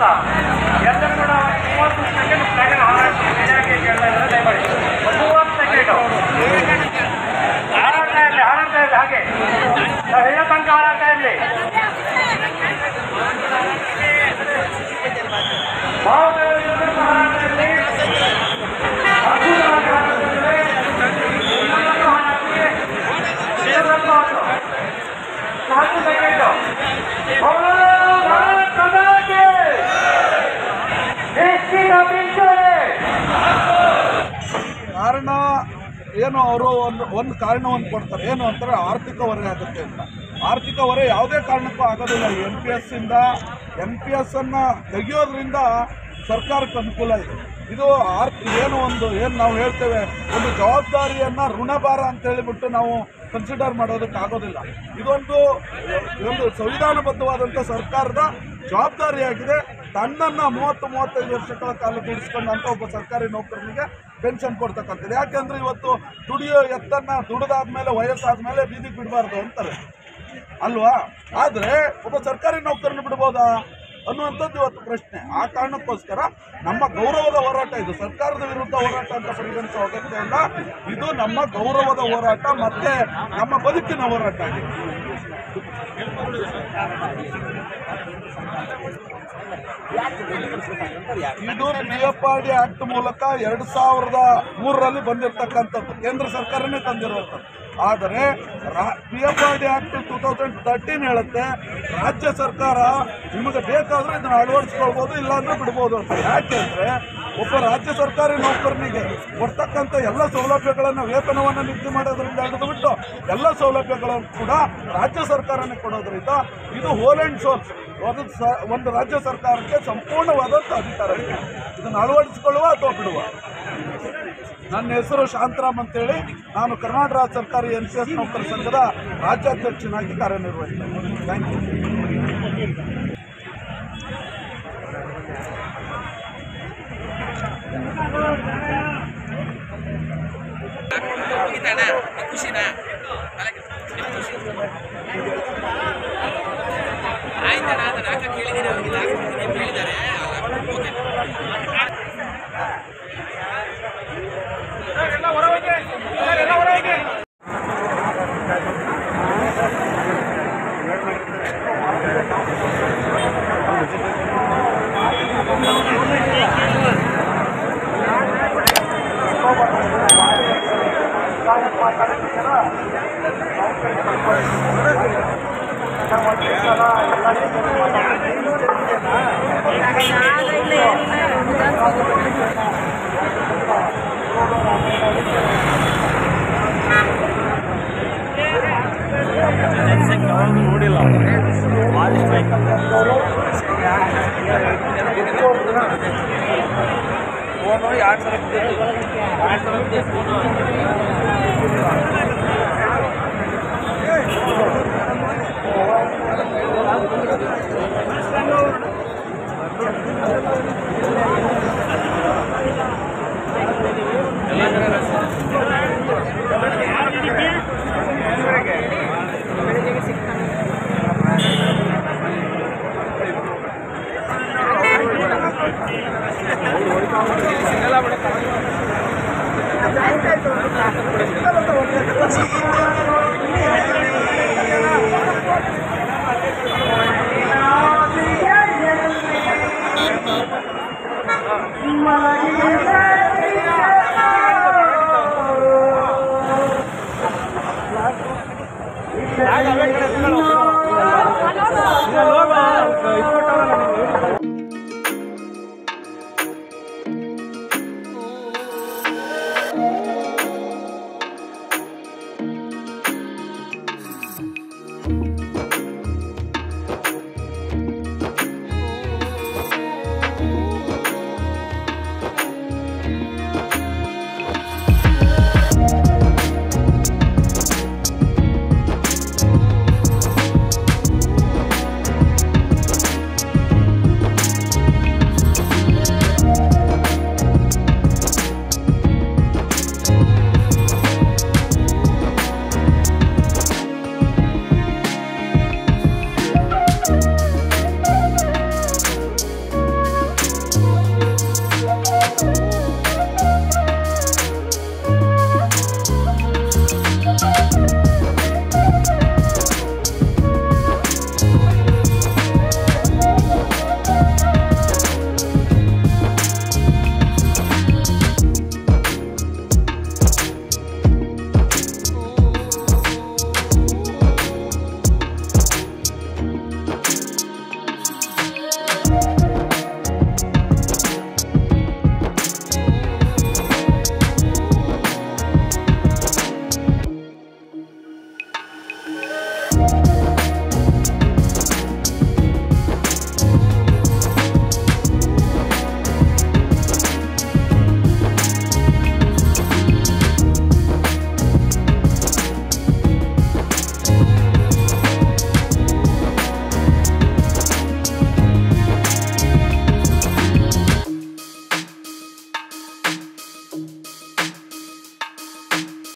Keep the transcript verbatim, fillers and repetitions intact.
ಎಲ್ಲರೂ ಕೂಡ ಮೂವತ್ತು ಸೆಕೆಂಡ್ ಫ್ಲಾಗ್ ಹಾರಾಟ ಕೇಳ್ತಾ ಇದ್ದಾರೆ. ದಯಮಾಡಿ ಮೂವತ್ತು ಸೆಕೆಂಡ್ ಹಾರಾಟ ಇರಲಿ, ಹಾರಾಟ ಇರಲಿ, ಹಾಗೆ ಹೇಳೋ ತನಕ ಹಾರಾಟ ಇರಲಿ. ಹಾರಾಟ ಇರಲಿ, ನಾಲ್ಕು ಸೆಕೆಂಡು ಕಾರಣ ಏನು, ಅವರು ಒಂದು ಒಂದು ಕಾರಣವನ್ನು ಕೊಡ್ತಾರೆ, ಏನು ಅಂತಾರೆ ಆರ್ಥಿಕ ಹೊರೆ ಆಗುತ್ತೆ ಅಂತ. ಆರ್ಥಿಕ ಹೊರೆ ಯಾವುದೇ ಕಾರಣಕ್ಕೂ ಆಗೋದಿಲ್ಲ. ಎನ್ ಪಿ ಎಸ್ ಇಂದ ಎನ್ ಪಿ ಎಸ್ ಅನ್ನು ತೆಗೆಯೋದ್ರಿಂದ ಸರ್ಕಾರಕ್ಕೆ ಅನುಕೂಲ ಇದೆ. ಇದು ಆರ್ಥ ಏನು ಒಂದು ಏನು ನಾವು ಹೇಳ್ತೇವೆ, ಒಂದು ಜವಾಬ್ದಾರಿಯನ್ನು ಋಣಭಾರ ಅಂತ ಹೇಳಿಬಿಟ್ಟು ನಾವು ಕನ್ಸಿಡರ್ ಮಾಡೋದಕ್ಕೆ ಆಗೋದಿಲ್ಲ. ಇದೊಂದು ಒಂದು ಸಂವಿಧಾನಬದ್ಧವಾದಂಥ ಸರ್ಕಾರದ ಜವಾಬ್ದಾರಿಯಾಗಿದೆ. ತನ್ನನ್ನು ಮೂವತ್ತು ಮೂವತ್ತೈದು ವರ್ಷಗಳ ಕಾಲ ದುಡಿಸ್ಕೊಂಡಂಥ ಒಬ್ಬ ಸರ್ಕಾರಿ ನೌಕರನಿಗೆ ಪೆನ್ಷನ್ ಕೊಡ್ತಕ್ಕಂಥದ್ದು. ಯಾಕೆಂದರೆ ಇವತ್ತು ದುಡಿಯೋ ಎತ್ತನ್ನು ದುಡಿದಾದ್ಮೇಲೆ ವಯಸ್ಸಾದ್ಮೇಲೆ ಬೀದಿಗೆ ಬಿಡಬಾರ್ದು ಅಂತಾರೆ ಅಲ್ವಾ. ಆದರೆ ಒಬ್ಬ ಸರ್ಕಾರಿ ನೌಕರನ್ನು ಬಿಡ್ಬೋದಾ ಅನ್ನುವಂಥದ್ದು ಇವತ್ತು ಪ್ರಶ್ನೆ. ಆ ಕಾರಣಕ್ಕೋಸ್ಕರ ನಮ್ಮ ಗೌರವದ ಹೋರಾಟ ಇದು. ಸರ್ಕಾರದ ವಿರುದ್ಧ ಹೋರಾಟ ಅಂತ ಪರಿಗಣಿಸುವ ಅಗತ್ಯ ಇಲ್ಲ. ಇದು ನಮ್ಮ ಗೌರವದ ಹೋರಾಟ ಮತ್ತು ನಮ್ಮ ಬದುಕಿನ ಹೋರಾಟ ಆಗಿದೆ. ಇದು P F R D act ಮೂಲಕ ಎರಡು ಸಾವಿರದ ಮೂರರಲ್ಲಿ ಬಂದಿರತಕ್ಕಂಥದ್ದು, ಕೇಂದ್ರ ಸರ್ಕಾರನೇ ತಂದಿರುವಂಥದ್ದು. ಆದರೆ P F R D act two thousand thirteen ಹೇಳುತ್ತೆ, ರಾಜ್ಯ ಸರ್ಕಾರ ನಿಮಗೆ ಬೇಕಾದರೆ ಇದನ್ನು ಅಳವಡಿಸ್ಕೊಳ್ಬೋದು, ಇಲ್ಲಾಂದ್ರೆ ಬಿಡ್ಬೋದು ಅಂತ. ಯಾಕೆಂದರೆ ಒಬ್ಬ ರಾಜ್ಯ ಸರ್ಕಾರಿ ನೌಕರನಿಗೆ ಕೊಡ್ತಕ್ಕಂಥ ಎಲ್ಲ ಸೌಲಭ್ಯಗಳನ್ನು, ವೇತನವನ್ನು ನಿಗದಿ ಮಾಡೋದ್ರಿಂದ ಹಿಡಿದುಬಿಟ್ಟು ಎಲ್ಲ ಸೌಲಭ್ಯಗಳನ್ನು ಕೂಡ ರಾಜ್ಯ ಸರ್ಕಾರನೇ ಕೊಡೋದ್ರಿಂದ ಇದು ಹೋಲ್ ಆ್ಯಂಡ್ ಸೋಲ್ಸ್ ಒಂದು ಸ ಒಂದು ರಾಜ್ಯ ಸರ್ಕಾರಕ್ಕೆ ಸಂಪೂರ್ಣವಾದಂಥ ಅಧಿಕಾರ ಇದೆ. ಇದನ್ನು ಅಳವಡಿಸಿಕೊಳ್ಳುವ ಅಥವಾ ಬಿಡುವ. ನನ್ನ ಹೆಸರು ಶಾಂತರಾಮ್ ಅಂತೇಳಿ, ನಾನು ಕರ್ನಾಟಕ ರಾಜ್ಯ ಸರ್ಕಾರಿ ಎನ್ ಸಿ ಎಸ್ ನೌಕರ ಸಂಘದ ರಾಜ್ಯಾಧ್ಯಕ್ಷನಾಗಿ ಕಾರ್ಯನಿರ್ವಹಿಸ್ತೇನೆ. Thank you. ಖುಷಿನಾ ಆಯ್ತಣ್ಣ, ಅದನ್ನು ಹಾಕ ಕೇಳಿದ್ದೀನಿ, ಅವ್ರಿಗೆ ಹಾಕ್ಬಿಡ್ತೀನಿ ಹೇಳಿದ್ದಾರೆ. ಎಲ್ಲ ಹೊರಗೆ ಎಲ್ಲ ಹೊರಗೆ ನೋಡಿಲ್ಲ ಫೋನು ಎರಡು ಸಾವಿರ ಎರಡು Mala